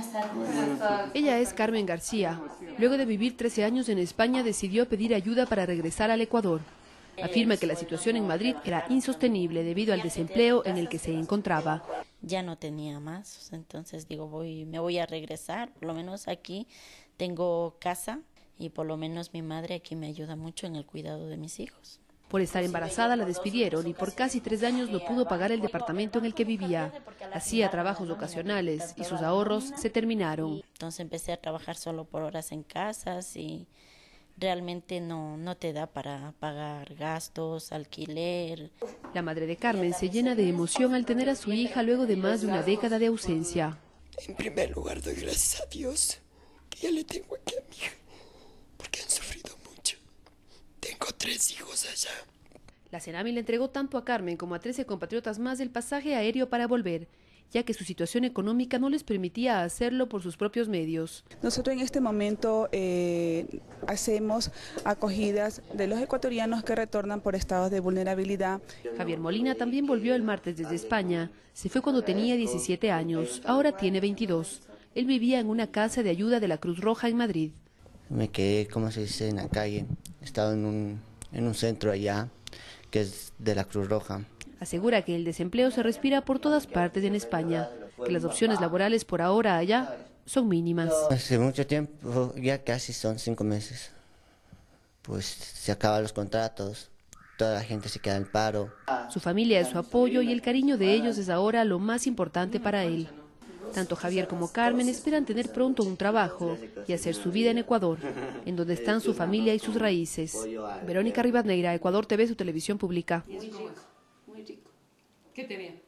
Ella es Carmen García. Luego de vivir 13 años en España, decidió pedir ayuda para regresar al Ecuador. Afirma que la situación en Madrid era insostenible debido al desempleo en el que se encontraba. Ya no tenía más, entonces digo, me voy a regresar, por lo menos aquí tengo casa y por lo menos mi madre aquí me ayuda mucho en el cuidado de mis hijos. Por estar embarazada la despidieron y por casi 3 años no pudo pagar el departamento en el que vivía. Hacía trabajos ocasionales y sus ahorros se terminaron. Entonces empecé a trabajar solo por horas en casas y realmente no te da para pagar gastos, alquiler. La madre de Carmen se llena de emoción al tener a su hija luego de más de una década de ausencia. En primer lugar doy gracias a Dios que ya le tengo aquí a mi hija, porque han sufrido mucho. Tengo 3 hijos allá. La CENAMI le entregó tanto a Carmen como a 13 compatriotas más el pasaje aéreo para volver, ya que su situación económica no les permitía hacerlo por sus propios medios. Nosotros en este momento hacemos acogidas de los ecuatorianos que retornan por estados de vulnerabilidad. Javier Molina también volvió el martes desde España. Se fue cuando tenía 17 años, ahora tiene 22. Él vivía en una casa de ayuda de la Cruz Roja en Madrid. Me quedé, como se dice, en la calle. Estaba en un centro allá, que es de la Cruz Roja. Asegura que el desempleo se respira por todas partes en España, que las opciones laborales por ahora allá son mínimas. Hace mucho tiempo, ya casi son 5 meses, pues se acaban los contratos, toda la gente se queda en paro. Su familia es su apoyo y el cariño de ellos es ahora lo más importante para él. Tanto Javier como Carmen esperan tener pronto un trabajo y hacer su vida en Ecuador, en donde están su familia y sus raíces. Verónica Rivadeneira, Ecuador TV, su televisión pública. Muy rico. ¿Qué tenía?